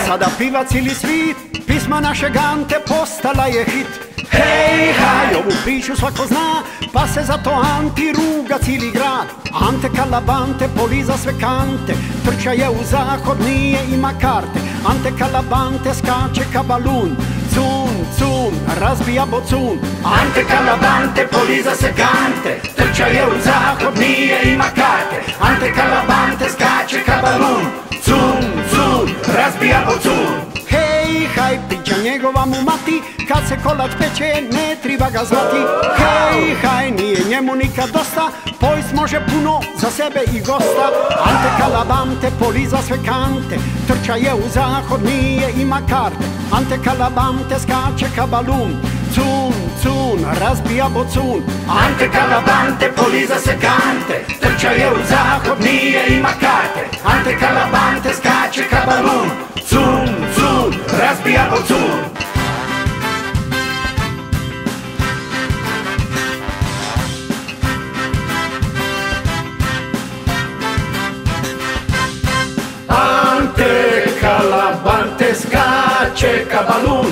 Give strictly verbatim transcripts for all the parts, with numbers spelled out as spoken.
sada pivac ili svit, pisma našeg Ante postala je hit. Hej, haj, ovu priču svako zna, pa se zato Anti ruga cijeli grad. Ante Kalabante poliza sve kante, trča je u zahod, nije ima karte. Ante Kalabante skače ka balun, cun, cun, razbija bocun. Ante Kalabante poliza se kante, trča je u zahod, nije ima karte. Ante Kalabante skače ka balun, cun, cun, razbija bocun. Hej, haj, priča njegova mu mati, kad se kolač peče, ne triba ga zvati. Hej, haj, nije njemu nikad dosta, pojst može puno za sebe i gosta. Ante Kalabante poliza sve kante, trča je u zahod, nije ima karte. Ante Kalabante skače ka balun, cun, cun, razbija bocun. Ante Kalabante poliza se kante, trča je u zahod, nije ima karte. Ante Kalabante skače ka balun, cun, cun, razbija bocun. Ante Kalabante skače ka balun,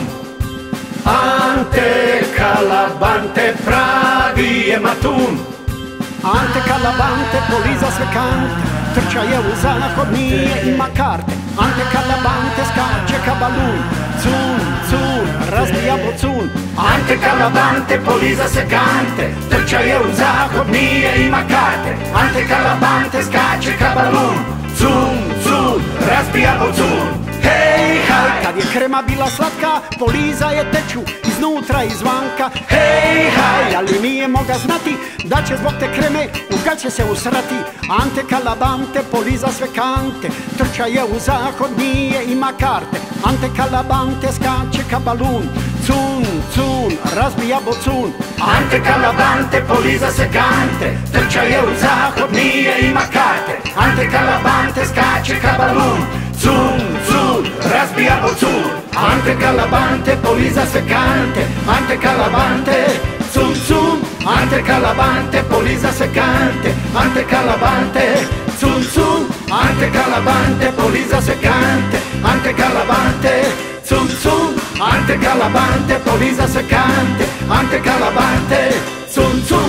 Ante Kalabante pravi je matun. Ante Kalabante poliza sve kante, trča je u zahod, nije ima karte. Ante Kalabante skače ka balun, cun, cun, razbija bocun. Ante Kalabante poliza se kante, trča je u zahod, nije ima karte. Ante Kalabante skače ka balun, cun, cun, razbija bocun. Hej, haj, kad je krema bila slatka, poliza je teču iznutra i izvanka. Hej, haj, ali nije moga znati da će zbog te kreme u gaće se usrati. Ante Kalabante poliza sve kante, trča je u zahod, nije ima karte. Ante Kalabante skače ka balun, cun, cun, razbija bocun. Ante Kalabante poliza se kante, trča je u zahod, nije ima karte. Ante Kalabante skače ka balun, cun, cun, razbija bocun. Ante Kalabante poliza sve kante, Ante Kalabante, cun, cun. Ante Kalabante poliza se kante, Ante Kalabante, cun, cun. Ante Kalabante poliza se kante, Ante Kalabante, cun, cun. Ante Kalabante poliza se kante, Ante Kalabante, cun, cun.